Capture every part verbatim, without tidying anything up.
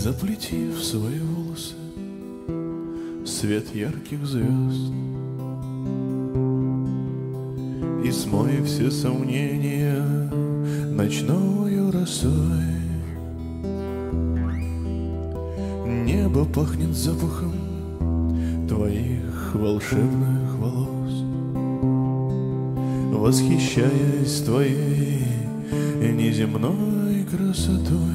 Заплети в свои волосы свет ярких звезд и смой все сомнения ночною росой. Небо пахнет запахом твоих волшебных волос, восхищаясь твоей неземной красотой.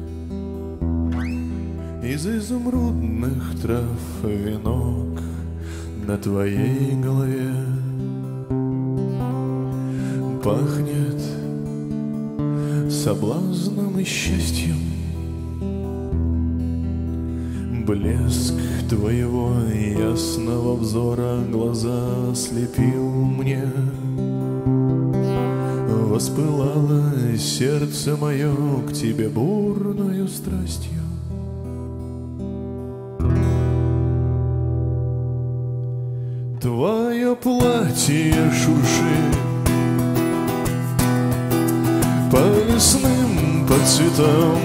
Из изумрудных трав венок на твоей голове пахнет соблазном и счастьем. Блеск твоего ясного взора глаза слепил мне. Воспылало сердце мое к тебе бурною страстью. Твое платье шуршит по лесным, по цветам,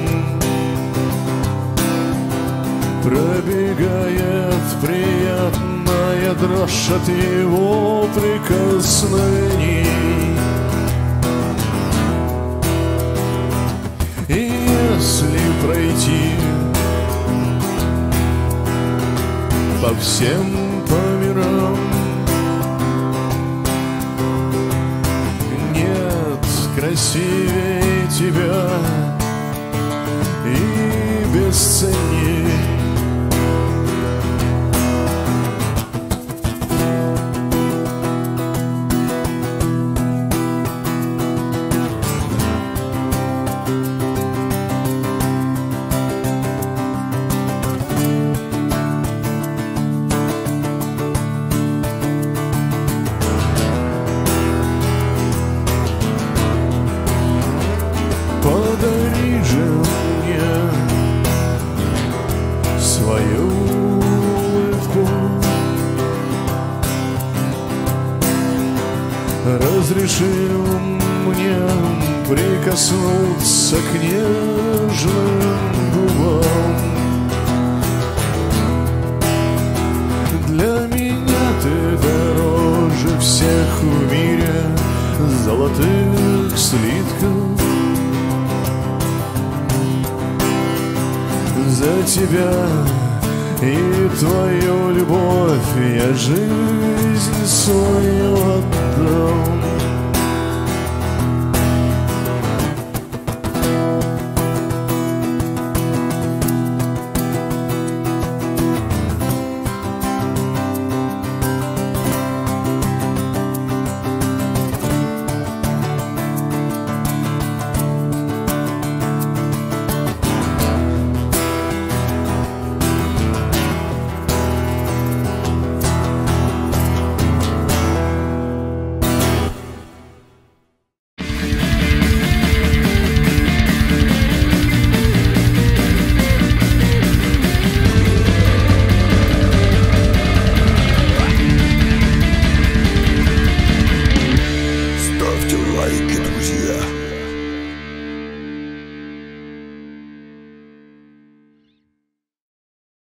пробегает приятная дрожь от его прикосновений. И если пройти по всем по мирам, нет красивее тебя и бесценней. Подари же мне свою улыбку, разреши мне прикоснуться к нежным губам. Для меня ты дороже всех в мире золотых слитков. За тебя и твою любовь я жизнь свою отдам.